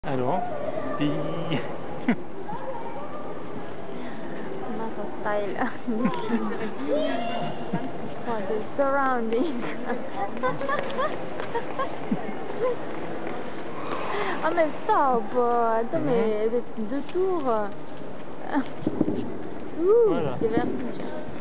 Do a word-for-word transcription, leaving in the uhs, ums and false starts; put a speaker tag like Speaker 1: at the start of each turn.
Speaker 1: Alors, dis...
Speaker 2: Massa style du film. trois D surrounding. Ah mais stop. Attends mais deux tours. Ouh,
Speaker 1: Voilà.
Speaker 2: des vertiges.